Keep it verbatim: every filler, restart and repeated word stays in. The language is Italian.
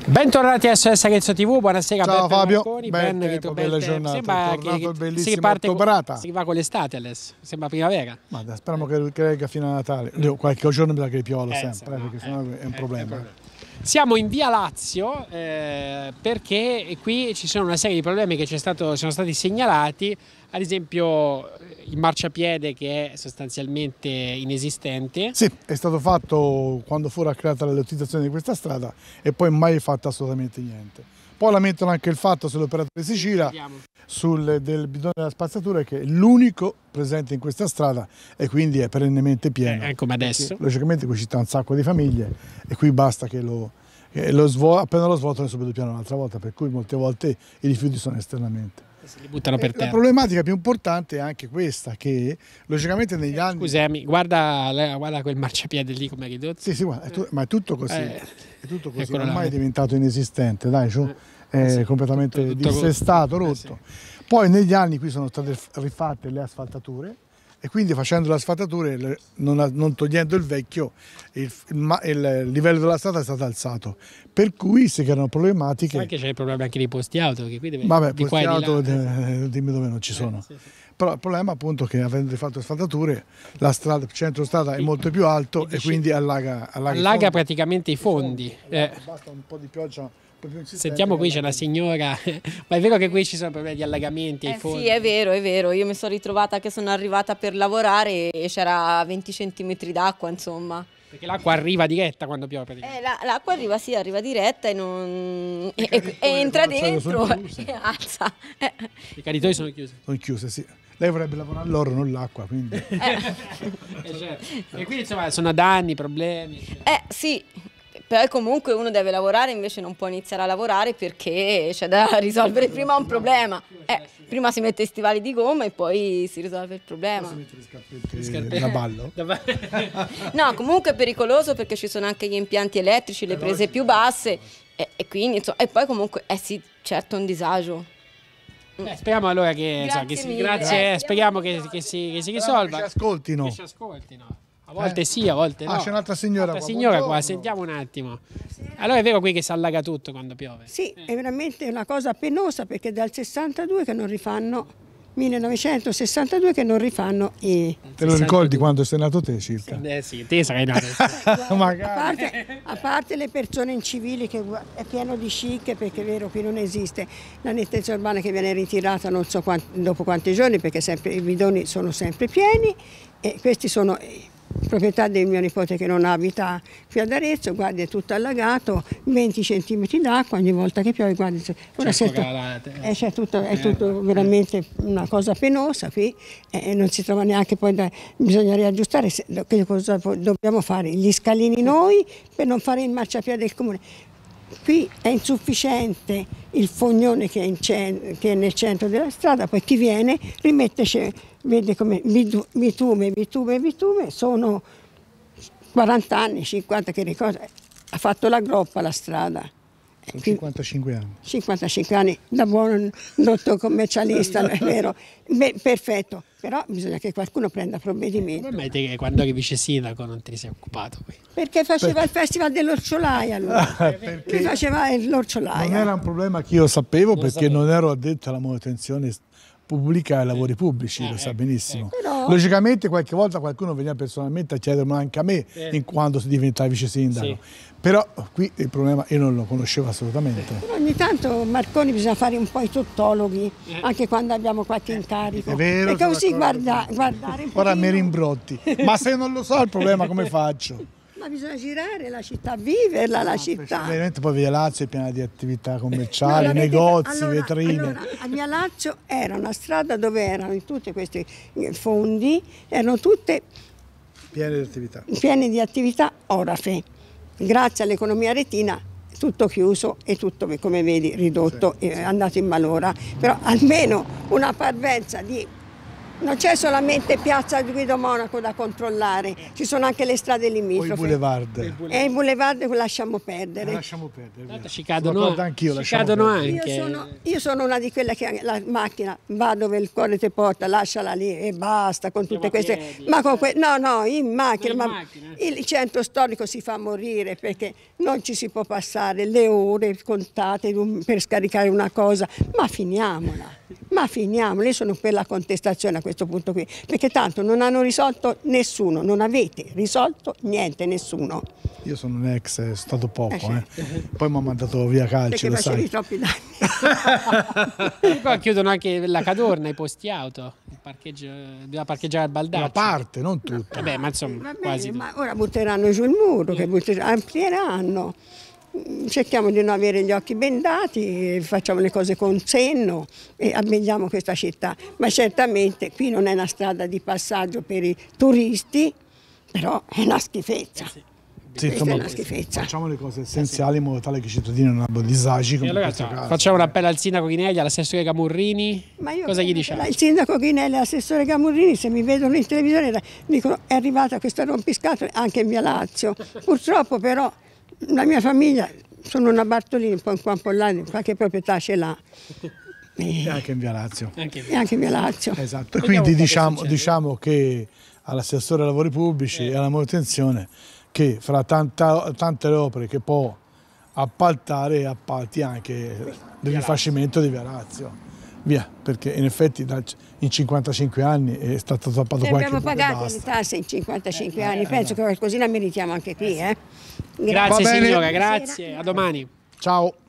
Bentornati a S O S Arezzo tivù, buonasera. Ciao Beppe Fabio, Marconi, bel ben, tempo, bel bella tempo. giornata, Sembra è tornato che il bellissimo si, parte, ottobrata. si va con l'estate adesso, sembra primavera. Ma dai, speriamo che, che regga fino a Natale. Io, qualche giorno mi sa che piova Eh, sempre, no, perché eh, sennò è un eh, è un problema. problema. Siamo in via Lazio eh, perché qui ci sono una serie di problemi che stato, sono stati segnalati, ad esempio il marciapiede che è sostanzialmente inesistente. Sì, è stato fatto quando fu creata la lottizzazione di questa strada e poi mai fatto assolutamente niente. Poi lamentano anche il fatto sull'operatore Sicilia, sul del bidone della spazzatura, che è l'unico presente in questa strada e quindi è perennemente pieno. Eh, come adesso. Perché, logicamente qui ci sta un sacco di famiglie e qui basta che lo, che lo svuotano, appena lo svuotano subito piano un'altra volta, per cui molte volte i rifiuti sono esternamente. Si li buttano per terra. La problematica più importante è anche questa, che logicamente negli anni... Scusami, guarda, guarda quel marciapiede lì come è ridotto. Sì, sì, guarda, è tu... ma è tutto così, eh, è tutto così, ormai ormai è diventato inesistente, dai, cioè, eh, è sì, completamente tutto, tutto dissestato, rotto. rotto. Eh, sì. Poi negli anni qui sono state rifatte le asfaltature e quindi facendo le asfaltature, non, non togliendo il vecchio, il, il, il livello della strada è stato alzato, per cui si creano problematiche. Sai che c'è il problema anche dei posti auto, che qui deve, Vabbè, di posti qua e di auto, là. eh, dimmi dove non ci sono. Eh, sì, sì. Però il problema appunto è che avendo fatto asfaltature, la strada, il centro strada è molto più alto e quindi allaga, allaga, allaga praticamente i fondi. fondi. Eh. Basta un po' di pioggia. Sentiamo, qui c'è una signora, ma è vero che qui ci sono problemi di allagamenti ai eh fondi? Sì, è vero, è vero, io mi sono ritrovata che sono arrivata per lavorare e c'era venti centimetri d'acqua, insomma. Perché l'acqua arriva diretta quando piove praticamente. Eh, la, l'acqua arriva, sì, arriva diretta e, non, e, e, e entra dentro e alza. Eh. I caritori sono chiusi? Sono chiuse, sì. Lei vorrebbe lavorare all'oro, non l'acqua, quindi... Eh. eh, certo. E quindi insomma sono danni, problemi. Cioè. Eh sì, poi comunque uno deve lavorare, invece non può iniziare a lavorare perché c'è da risolvere prima un problema. Eh, prima si mette i stivali di gomma e poi si risolve il problema. Si mette le scarpette da ballo? No, comunque è pericoloso perché ci sono anche gli impianti elettrici, le prese più basse e, e quindi insomma, e poi comunque eh sì, certo un disagio. Beh, speriamo allora che, Grazie insomma, che si, mille. grazie, Eh, speriamo che, che, si, che si risolva. Che ci ascoltino. Che ci ascoltino. A volte eh? sì, a volte no. Ah, c'è un'altra signora qua. signora qua, sentiamo un attimo. Allora è vero qui che si allaga tutto quando piove? Sì, è veramente una cosa penosa perché dal sessantadue che non rifanno, millenovecentosessantadue che non rifanno i... Te lo ricordi quando sei nato te circa? Eh sì, te sarai nato. a, parte, a parte le persone incivili che è pieno di chic, perché è vero qui non esiste la nettezza urbana che viene ritirata non so quanti, dopo quanti giorni perché sempre, i bidoni sono sempre pieni e questi sono... proprietà del mio nipote che non abita qui ad Arezzo, guardi è tutto allagato, venti centimetri d'acqua ogni volta che piove, guardi, ora c'è, eh, c'è tutto, è tutto veramente una cosa penosa qui e eh, non si trova neanche poi, da, bisogna riaggiustare, se, che cosa dobbiamo fare? Gli scalini noi per non fare il marciapiede del comune. Qui è insufficiente il fognone che è, in che è nel centro della strada, poi chi viene rimette, vede come bitume, bitume, bitume, sono quaranta anni, cinquanta che ricorda, ha fatto la groppa la strada. cinquantacinque anni. cinquantacinque anni, da buon dottor commercialista, non è vero? Beh, perfetto, però bisogna che qualcuno prenda provvedimenti. Come mai te che quando eri vice sindaco non ti sei occupato qui? Perché faceva perché? il festival dell'orciolaia lui. Ah, perché faceva l'orciolaia. Non era un problema che io sapevo non perché sapevo. non ero addetto alla manutenzione pubblica e ai lavori pubblici, eh, lo sa eh, benissimo. eh. Però... Logicamente qualche volta qualcuno veniva personalmente a chiedermelo anche a me eh. in quando si diventava vice sindaco. Sì. Però qui il problema io non lo conoscevo assolutamente. Però ogni tanto Marconi bisogna fare un po' i tuttologi, eh. anche quando abbiamo qualche incarico. È vero. Perché così guarda, guardare un po'. Ora mi rimbrotti. Ma se non lo so il problema come faccio? Ma bisogna girare la città, viverla la no, città. Ovviamente poi via Lazio è piena di attività commerciali, no, negozi, allora, vetrine. Allora, a Via Lazio era una strada dove erano in tutti questi fondi, erano tutte piene di attività. Piene di attività orafe. Grazie all'economia retina tutto chiuso e tutto, come vedi, ridotto, sì, e sì. andato in malora. Però almeno una parvenza di Non c'è solamente Piazza Guido Monaco da controllare, ci sono anche le strade limitrofe. O il boulevard. E il boulevard lo lasciamo perdere. Lo lasciamo perdere. Ci cadono, anch'io, ci cadono anche. Io sono, io sono una di quelle che la macchina va dove il cuore ti porta, lasciala lì e basta con tutte queste. Piedi, ma con que, no, no, in macchina. No, in ma macchina. Il centro storico si fa morire perché non ci si può passare le ore contate per scaricare una cosa. Ma finiamola, ma finiamola. Io sono per la contestazione a questo punto qui, perché tanto non hanno risolto nessuno, non avete risolto niente, nessuno. Io sono un ex, è stato poco, Eh, certo. eh. Poi mi ha mandato via calci, Perché lo facevi sai. troppi danni. E poi chiudono anche la Cadorna, i posti auto, il parcheggio, bisogna parcheggiare al Baldaccio. Una parte, non tutta. Vabbè, ma insomma, Va bene, quasi. ma ora butteranno giù il muro, che butteranno, amplieranno. Cerchiamo di non avere gli occhi bendati, facciamo le cose con senno e abbelliamo questa città. Ma certamente qui non è una strada di passaggio per i turisti, però è una schifezza. Sì, Questa è una schifezza. facciamo le cose essenziali in modo tale che i cittadini non abbiano disagi E come in allora, questo caso. facciamo un appello al sindaco Ghinelli, all'assessore Camurrini. Ma io Cosa gli credo diciamo? che Il sindaco Ghinelli e l'assessore Camurrini, se mi vedono in televisione, dicono è arrivata questa rompiscatole anche in via Lazio. Purtroppo però la mia famiglia, sono una Bartolini, un po' in qua un po' là, qualche proprietà ce l'ha. E anche in via Lazio. Anche E anche in via Lazio. Esatto. E Vediamo quindi un po' che diciamo, succede. diciamo che all'assessore ai lavori pubblici e alla manutenzione che fra tanta, tante le opere che può appaltare, appalti anche il rifacimento di via Lazio. Via, perché in effetti da- in cinquantacinque anni è stato tappato E qualche abbiamo buco e pagato le basta. tasse in cinquantacinque anni, penso che qualcosina meritiamo anche qui. Eh? Grazie Va bene. signora, grazie, a domani. Ciao.